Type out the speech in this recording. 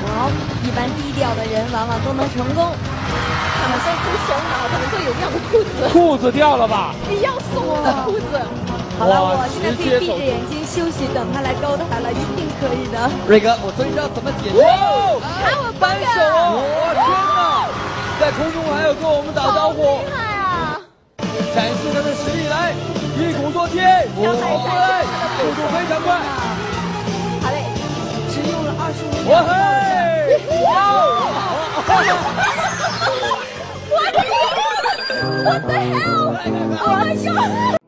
好，一般低调的人往往都能成功。 他们在不松脑，怎么会有这样的裤子？ 裤子掉了吧？ 一样松的裤子。 好了，我现在可以闭着眼睛休息，等他来高抬了，一定可以的。 瑞哥，我终于知道怎么解决。 看我单手哦！我天哪，在空中还有跟我们打招呼， 厉害啊！ 展示他的实力来，一鼓作气，我来，速度非常快。 好嘞，只用了25秒。 我嘿！ What the hell? Oh my god!